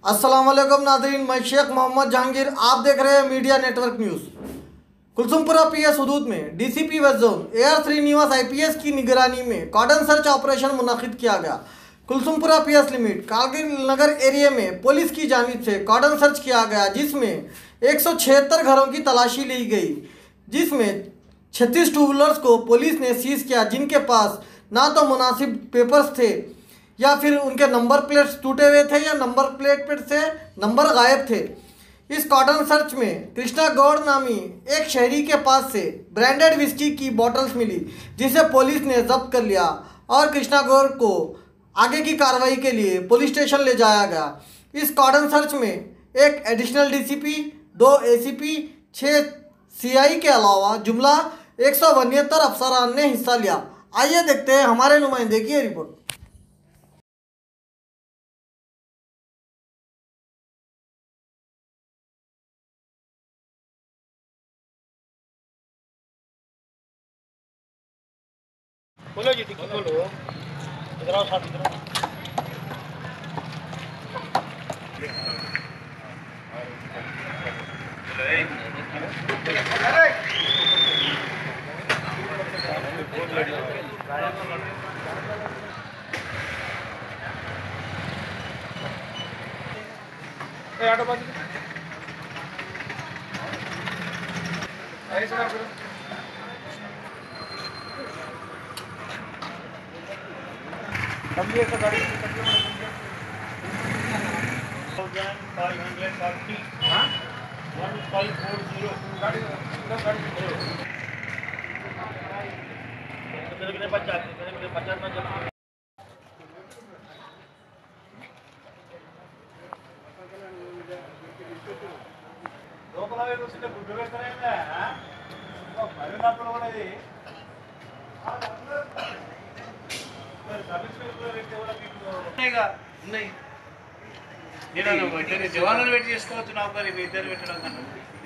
अस्सलाम वालेकुम नाज़रीन, मैं शेख मोहम्मद जहांगीर। आप देख रहे हैं media network news. Kulsumpura PS हदूद में DCP west zone AR Srinivas IPS की निगरानी में कॉर्डन सर्च ऑपरेशन मुनक्किद किया गया। Kulsumpura PS limit Kargil Nagar area में पुलिस की जानिब से कॉर्डन सर्च किया गया, जिसमें 176 घरों की तलाशी ली गई, जिसमें 36 टू व्हीलर्स को पुलिस ने सीज किया, जिनके पास ना तो मुनासिब पेपर्स थे या फिर उनके नंबर प्लेट्स टूटे हुए थे या नंबर प्लेट पर से नंबर गायब थे। इस कॉर्डन सर्च में कृष्णा गौड़ नामी एक शहरी के पास से ब्रांडेड विस्की की बोतल्स मिली, जिसे पुलिस ने जब्त कर लिया और कृष्णा गौड़ को आगे की कार्रवाई के लिए पुलिस स्टेशन ले जाया गया। इस कॉर्डन सर्च में एक एडिशनल डीसीपी, 2 ACP, 6 CI के अलावा जुमला 172 अफसरान ने हिस्सा लिया। आइए देखते हैं हमारे नुमाइंदे की रिपोर्ट। बोलो जी, ठीक बोलो। इधर आओ साथ, इधर आओ। आटो बाजू ऐसे करो। कंप्लीट गाड़ी 1540 हाँ 1540 गाड़ी कितने 50 में जब लोकल उसने गुड करेंगे हां तो भाई ना तो बोले नहीं నేను జవాన్లను వెయిట్ చేసుకోవచ్చు నాకు మరి మీ ఇద్దరు పెట్టడం కన్నా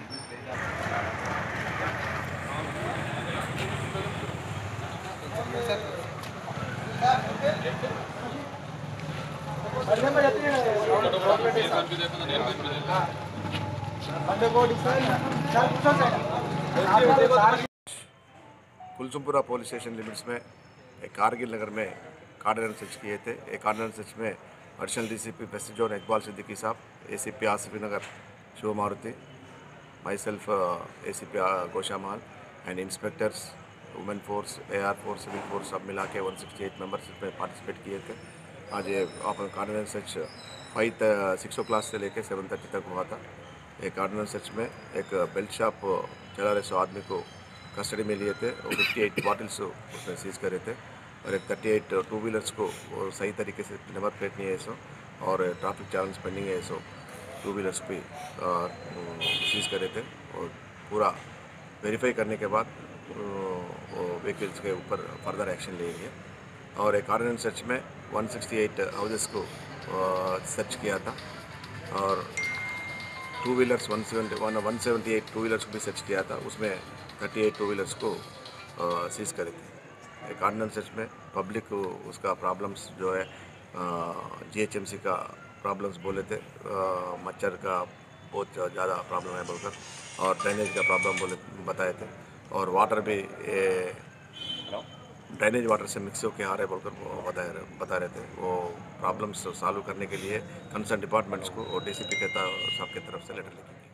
कुलसुमपुरा पुलिस स्टेशन लिमिट्स में कारगिल नगर में कॉर्डन सर्च किए थे। एक कॉर्डन सर्च में additional DCP west zone Iqbal Siddiqui साहब, ACP Asif Nagar Shiv Maruti, myself ACP Gosha Mahal and inspectors, women force, AR force, civil force सब मिला के 168 मेंबर्स इसमें पार्टिसिपेट किए थे। आज ये कॉर्डन सर्च 6 o'clock से लेकर 7:30 तक हुआ था। एक कॉर्डन सर्च में एक बेल्ट शॉप चला रहे 100 आदमी को कस्टडी में लिए थे और 58 बॉटल्स उसमें सीज करे थे और एक 38 टू व्हीलर्स को सही तरीके से नंबर प्लेट नहीं है सो और ट्रैफिक चालान पेंडिंग है सो टू व्हीलर्स भी सीज करे थे और पूरा वेरीफाई करने के बाद व्हीकल्स के ऊपर फर्दर एक्शन लेंगे। और एक ऑर्डिनेंस सर्च में 168 हाउसेस को सर्च किया था और टू व्हीलर्स 178 टू व्हीलर्स को भी सर्च किया था, उसमें 38 टू व्हीलर्स को सीज करे थे। एक ऑर्डिनेंस सर्च में पब्लिक को उसका प्रॉब्लम्स जो है GHMC का प्रॉब्लम्स बोले थे, मच्छर का बहुत ज़्यादा प्रॉब्लम है बोलकर और ड्रेनेज का प्रॉब्लम बताए थे और वाटर भी ड्रेनेज वाटर से मिक्स होकर आ रहे बोलकर बता रहे थे। वो प्रॉब्लम्स सॉल्व करने के लिए कंसर्न डिपार्टमेंट्स को और DCP के साहब की तरफ से लेटर लिखेंगे।